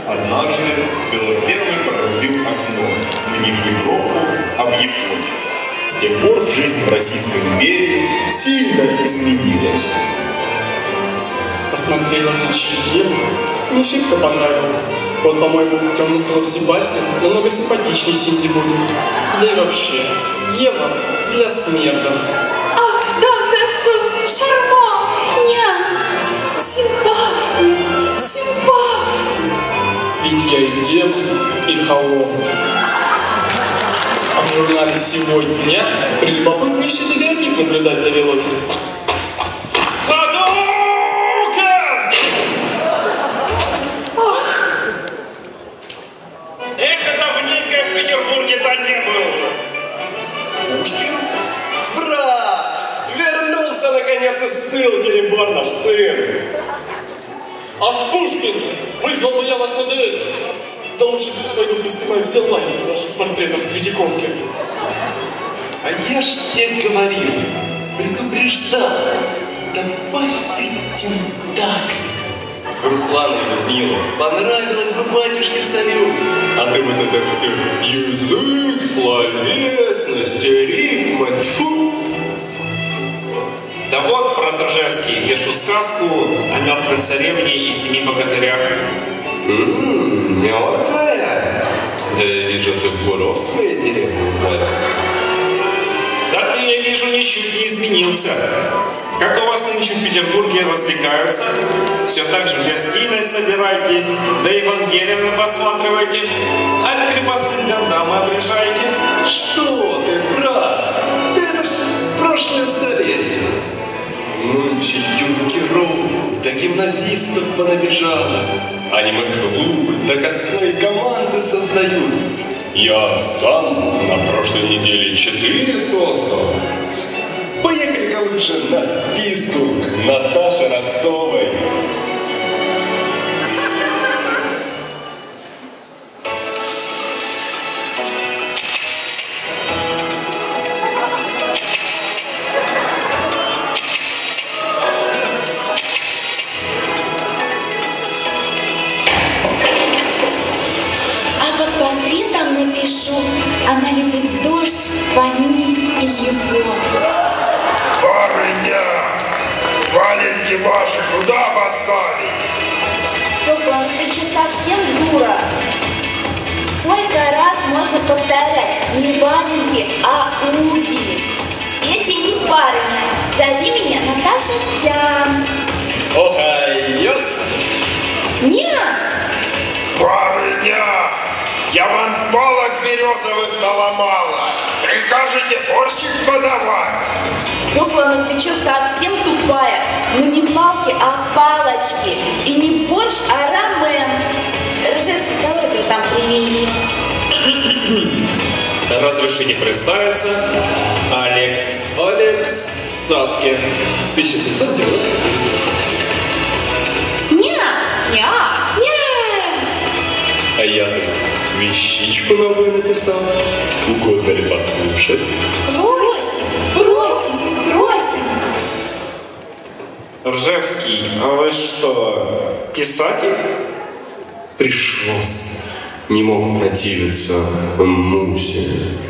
однажды Петр I прорубил окно, но не в Европу, а в Японию. С тех пор жизнь в Российской империи сильно изменилась. Посмотрела на Еву, мне шибко понравилось. Вот, по-моему, темный хлоп Себастьян намного симпатичнее Синди будет. Да и вообще, Ева для смердов. Ах, Дантес, шарма, ня, симпавку, симпав. Ведь я и демон, и холоп. А в журнале «Сегодня» прелюбопытнейший дагеротип наблюдать довелось. Наконец из ссылки Реборнов сын. Ах, Пушкин, вызвал бы я вас на дуэль. Да лучше пойду поснимаю все лайки из ваших портретов в Третьяковке. А я ж тебе говорил, предупреждал, добавь ты тентакликов. Руслану и Людмилу понравилось бы батюшке-царю. А ты вот это все язык, словесность, рифмы, тьфу. Да вот, брат Ржевский, пишу сказку о мертвой царевне и 7 богатырях. Мертвая? Да я вижу, ты в Буров в своей деревне ударился. Да ты, я вижу, ничуть не изменился. Как у вас нынче в Петербурге развлекаются? Все так же в гостиной собирайтесь, да Евангелиевны посматривайте. А крепостных гандамы обрежаете. Что ты, брат? Это ж прошлое столетие. Нынче юнкеров да гимназистов понабежало. Аниме-клубы да косплей-команды создают. Я сам на прошлой неделе 4 создал. Поехали-ка лучше на писку к Наташе Ростовой. Она любит дождь, вони и его. Барыня, валенки ваши куда поставить? Тёпла, ты что, совсем дура? Сколько раз можно повторять? Не валенки, а уги. Эти не барыня. Зови меня Наташа Тян. Охайос! Нет! Барыня! Я вам палок березовых наломала. Прикажете борщик подавать? Тёпла, ну ты что, совсем тупая? Ну не палки, а палочки. И не борщ, а рамен. Ржевский, кого ты там привели? Разрешите представиться. Алекс. Алекс Саски. 1790. Нет! Нет! А я тут вещичку новую написал. Угодно ли послушать? Просим. Ржевский, а вы что, писатель? Пришлось. Не мог противиться Мусе.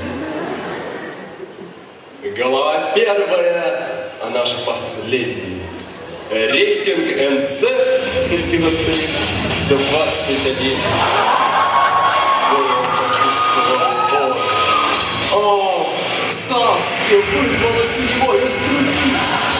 Глава первая, а наша последняя. Рейтинг НЦ, прости господи, 21. Скоро почувствовал боль. О, Саски вырвалась у него из груди.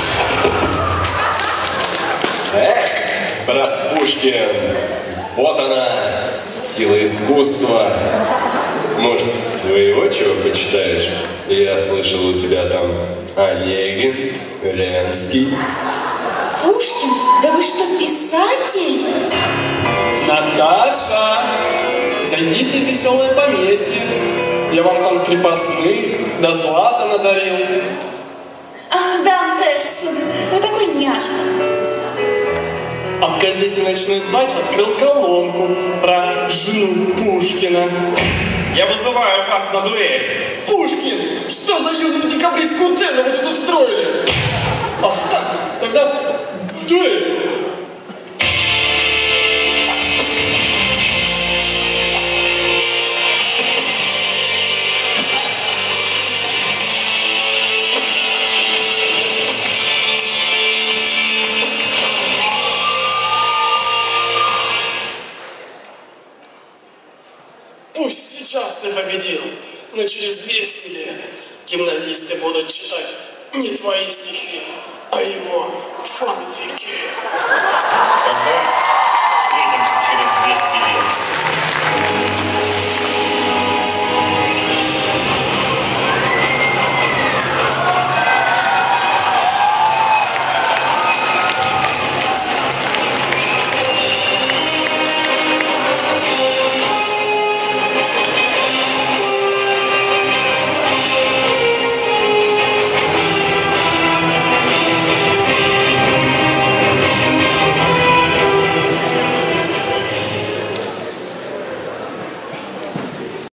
Эх, брат Пушкин, вот она, сила искусства. Может, своего чего почитаешь? Я слышал, у тебя там Онегин, Ленский. Пушкин? Да вы что, писатель? Наташа, зайдите в веселое поместье. Я вам там крепостных да злата надарил. Ах, Дантес, вы такой няшка. А в газете «Ночной двач» открыл колонку про жену Пушкина. Я вызываю вас на дуэль. Пушкин, что за юную декабристскую цену вы тут устроили? Ах так, тогда дуэль. Пусть сейчас ты победил, но через 200 лет гимназисты будут читать не твои стихи, а его фанфики. Тогда встретимся через 200